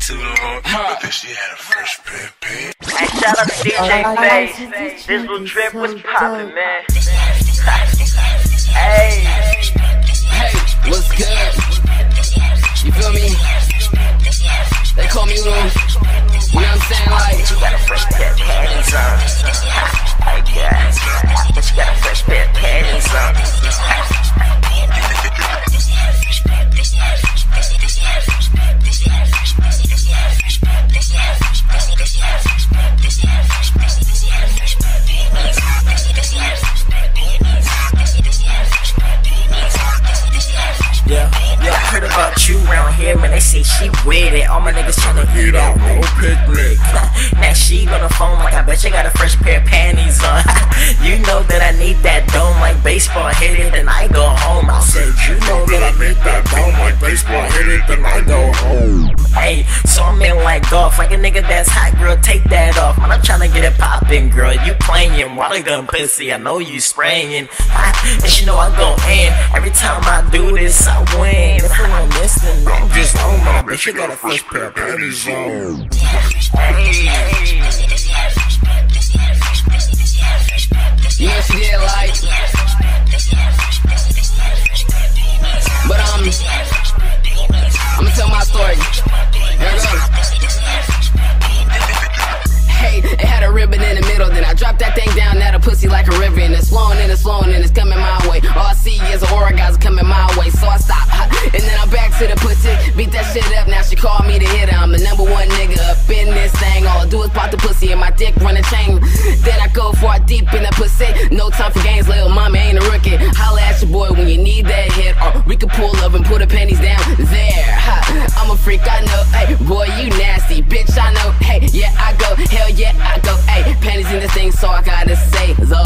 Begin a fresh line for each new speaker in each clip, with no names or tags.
to the home, but then she had a fresh pair of pants.
Hey, shout out to DJ Face. This little trip was poppin', man. Hey,
what's good? You feel me? They call me Uno. You know what I'm saying? Like,
you got a fresh pair of panties on. Hey, guys, but you got a fresh pair of panties on.
Yeah, I heard about you around here, man. They say she with it. All my niggas tryna hit out, no picnic. Now she on the phone like I bet you got a fresh pair of panties on. You know that I need that dome like baseball, hit it, then I go home. I said, you know that I need that dome like baseball, hit it, then I go home. Hey, so I'm in like golf, like a nigga that's hot, girl, take that off. Man, I'm tryna get it poppin', girl. You playing, water gun pussy, I know you spraying. And she know I go in, every time I do this, I win. If I don't miss, then I'm just on my bitch, you got a fresh pair of panties on.
hey. You know she did like, but I'ma tell my story. Here it goes. Hey, it had a ribbon in the middle, then I dropped that thing down at a pussy like a river, and it's flowing and it's flowing and it's coming my way. All I see is an orgasm coming my way, so I stop, and then I'm back to the pussy, beat that shit up. Now she called me to hit her. I'm the #1 nigga up in this thing. All I do is pop the pussy and my dick run a chain. Then I go far deep in that pussy. No time for games, little mama ain't a rookie. Holla at your boy when you need that hit, or we can pull up and put the panties down there. I'm a freak, I know. Hey, boy, you nasty, bitch, I know. Hey, yeah, I go. Hell yeah, I go. Hey, panties in this thing, so I gotta say, so.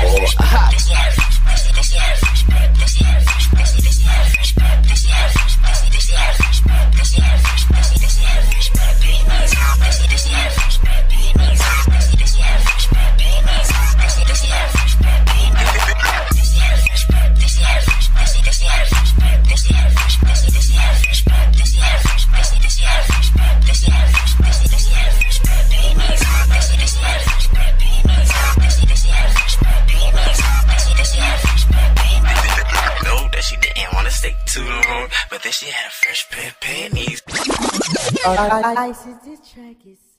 To the home, but then she had a fresh pair of panties.
This track is